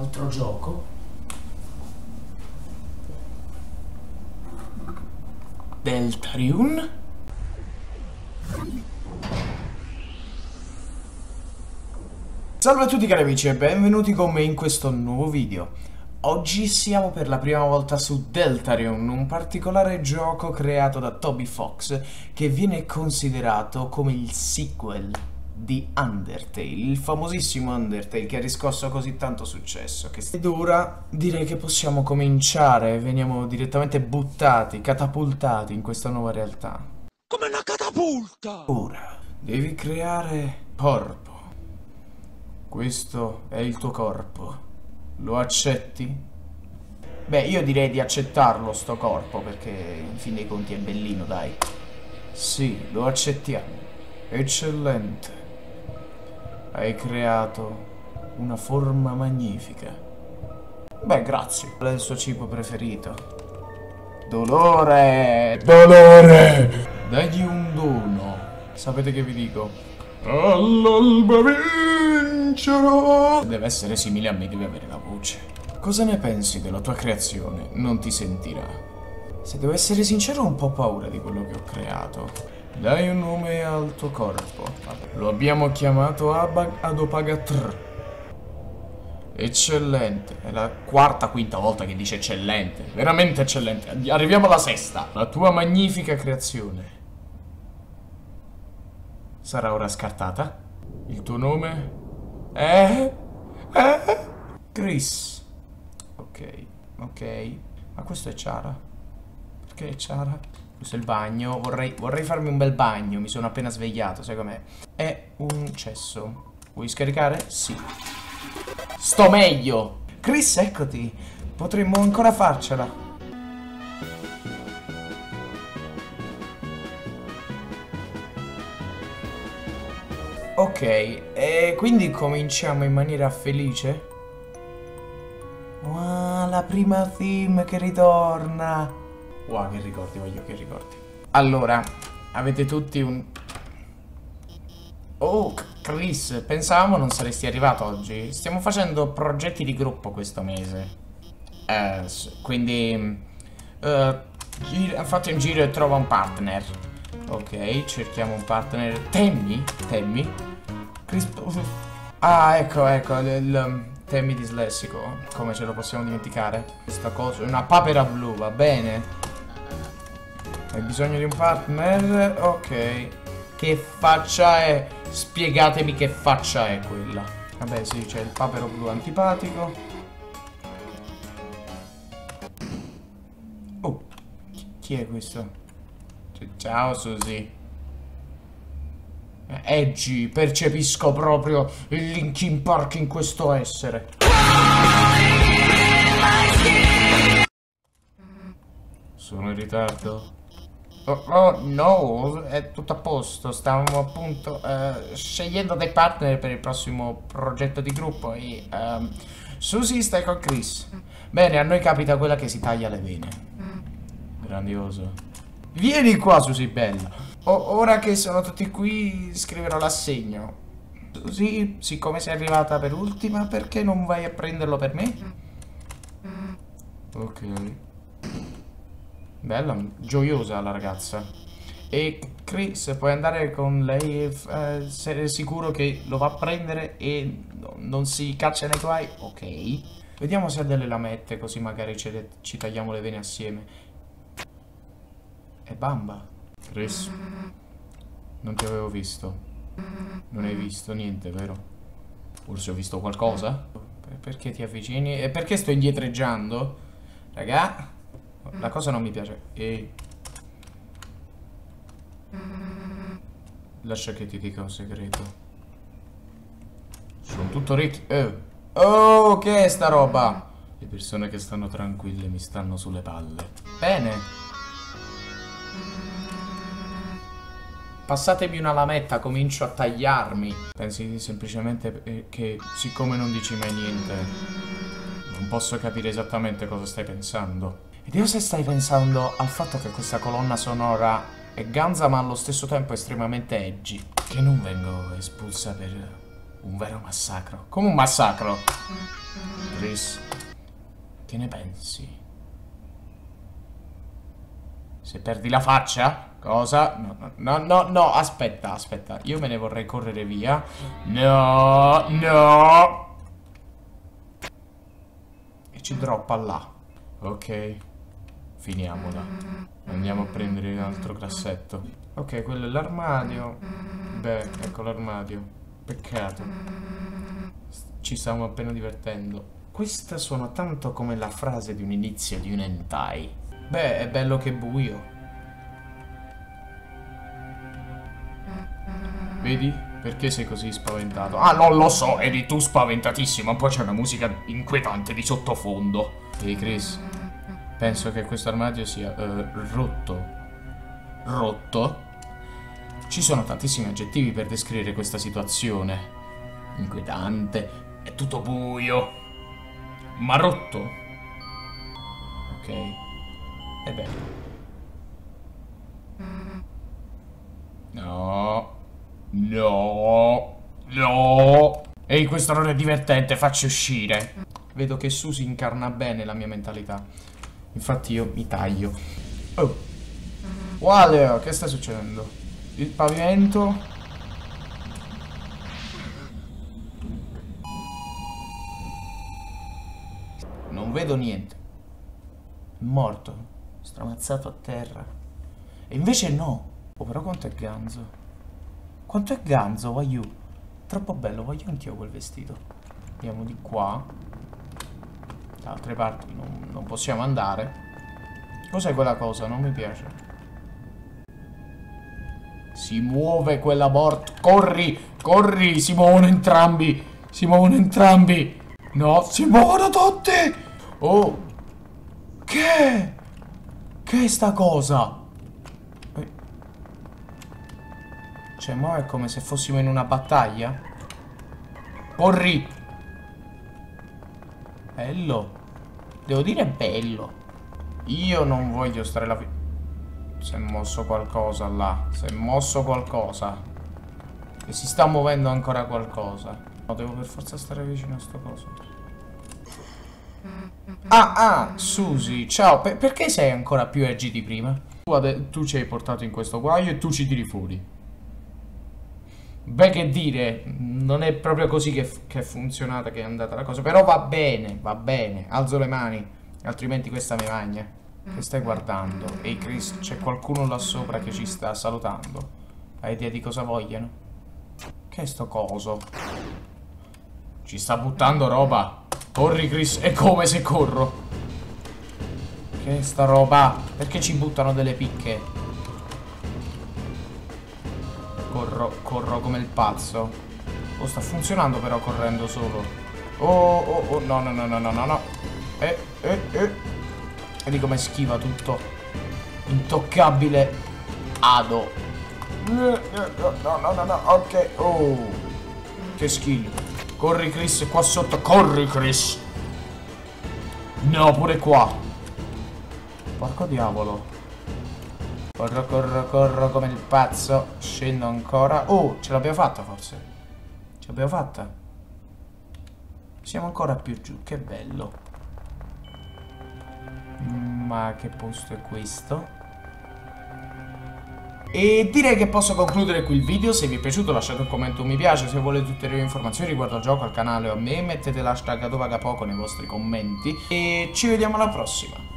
altro gioco. Deltarion. Salve a tutti cari amici e benvenuti con me in questo nuovo video. Oggi siamo per la prima volta su Deltarion, un particolare gioco creato da Toby Fox che viene considerato come il sequel di Undertale, il famosissimo Undertale che ha riscosso così tanto successo. Ed ora direi che possiamo cominciare, veniamo direttamente buttati, catapultati in questa nuova realtà. Come una catapulta! Ora, devi creare corpo. Questo è il tuo corpo. Lo accetti? Beh, io direi di accettarlo sto corpo, perché in fin dei conti è bellino, dai. Sì, lo accettiamo. Eccellente. Hai creato una forma magnifica. Beh, grazie. Qual è il suo cibo preferito? Dolore! Dolore! Dagli un dono. Sapete che vi dico? All'alba vincerò! Deve essere simile a me, deve avere la voce. Cosa ne pensi della tua creazione? Non ti sentirà. Se devo essere sincero ho un po' paura di quello che ho creato. Dai un nome al tuo corpo. Lo abbiamo chiamato Adopagatr. Eccellente. È la quinta volta che dice eccellente. Veramente eccellente. Arriviamo alla sesta. La tua magnifica creazione sarà ora scartata. Il tuo nome è Chris. Ok. Ma questo è Chara. Perché è Chara? Questo è il bagno. Vorrei farmi un bel bagno. Mi sono appena svegliato, sai com'è? È un cesso. Vuoi scaricare? Sì. Sto meglio. Chris, eccoti. Potremmo ancora farcela. Ok, e quindi cominciamo in maniera felice? Wow, la prima theme che ritorna. Wow, che ricordi, voglio che ricordi. Allora, avete tutti un... Oh, Chris, pensavamo non saresti arrivato oggi. Stiamo facendo progetti di gruppo questo mese. Quindi... fate un giro e trova un partner. Ok, cerchiamo un partner. Tammy? Chris... Ah, ecco, il... Tammy dislessico, come ce lo possiamo dimenticare? Questa cosa, una papera blu, va bene. Hai bisogno di un partner? Ok. Che faccia è? Spiegatemi che faccia è quella. Vabbè sì, c'è il papero blu antipatico. Oh, chi è questo? Ciao Susie. Edgy, percepisco proprio il Linkin Park in questo essere. Sono in ritardo? Oh no, è tutto a posto. Stavamo appunto scegliendo dei partner per il prossimo progetto di gruppo e Susie stai con Chris. Bene, a noi capita quella che si taglia le vene. Grandioso. Vieni qua Susie bella. Ora che sono tutti qui scriverò l'assegno. Sì, siccome sei arrivata per ultima, perché non vai a prenderlo per me? Ok. Bella, gioiosa la ragazza. E Chris, puoi andare con lei e essere sicuro che lo va a prendere e non si caccia nei guai? Ok. Vediamo se ha delle lamette, così magari ci tagliamo le vene assieme. È bamba. Chris, non ti avevo visto. Non hai visto niente, vero? Forse ho visto qualcosa? Perché ti avvicini? E perché sto indietreggiando? Raga, la cosa non mi piace. Ehi. Lascia che ti dica un segreto. Sono tutto orecchi. Oh, che è sta roba? Le persone che stanno tranquille mi stanno sulle palle. Bene. Passatemi una lametta, comincio a tagliarmi. Pensi semplicemente che, siccome non dici mai niente, non posso capire esattamente cosa stai pensando. Ed io se stai pensando al fatto che questa colonna sonora è ganza ma allo stesso tempo estremamente edgy. Che non vengo espulsa per Un vero massacro. Come un massacro? Chris, che ne pensi? Se perdi la faccia? Cosa? No, aspetta. Io me ne vorrei correre via. No. E ci droppa là. Ok. Finiamola. Andiamo a prendere un altro cassetto. Ok, quello è l'armadio. Beh, ecco l'armadio. Peccato. Ci stiamo appena divertendo. Questa suona tanto come la frase di un inizio di un hentai. Beh, è bello che è buio. Vedi? Perché sei così spaventato? Ah, non lo so, eri tu spaventatissimo. Poi c'è una musica inquietante di sottofondo. Ehi, Chris, penso che questo armadio sia rotto. Rotto? Ci sono tantissimi aggettivi per descrivere questa situazione. Inquietante, è tutto buio. Ma rotto? Ok. E beh. No. Ehi, questo non è divertente, facci uscire. Vedo che Susie incarna bene la mia mentalità. Infatti io mi taglio. Oh. Wow, che sta succedendo? Il pavimento. Non vedo niente. È morto. Stramazzato a terra. E invece no. Oh, però quanto è ganzo. Quanto è ganzo, voglio. Troppo bello, voglio anch'io quel vestito. Andiamo di qua. Da altre parti non possiamo andare. Cos'è quella cosa? Non mi piace. Si muove quella morte. Corri, corri, si muovono entrambi. Si muovono entrambi. No, si muovono tutti. Oh. Che è sta cosa? Cioè, mo' è come se fossimo in una battaglia. Corri! Bello. Devo dire bello. Io non voglio stare là. Si è mosso qualcosa là. Si è mosso qualcosa. E si sta muovendo ancora qualcosa. No, devo per forza stare vicino a sto coso. Susie, ciao. Perché sei ancora più edgy di prima? Tu ci hai portato in questo guaio e tu ci tiri fuori. Beh, che dire, non è proprio così che è funzionata, che è andata la cosa. Però va bene, alzo le mani, altrimenti questa mi magna. Che stai guardando? Ehi Chris, c'è qualcuno là sopra che ci sta salutando. Hai idea di cosa vogliono? Che è sto coso? Ci sta buttando roba. Corri Chris, è come se corro. Che è sta roba? Perché ci buttano delle picche? Corro come il pazzo. Oh, sta funzionando però correndo solo. Oh, no. Vedi come schiva tutto. Intoccabile. Ado. No, ok. Oh. Che skill. Corri Chris, qua sotto. Corri Chris. No, pure qua. Porco diavolo. Corro come il pazzo. Scendo ancora. Oh, ce l'abbiamo fatta forse. Ce l'abbiamo fatta. Siamo ancora più giù. Che bello. Ma che posto è questo? E direi che posso concludere qui il video. Se vi è piaciuto lasciate un commento, un mi piace. Se volete ulteriori informazioni riguardo al gioco, al canale o a me, mettete l'hashtag dovagapoco nei vostri commenti. E ci vediamo alla prossima.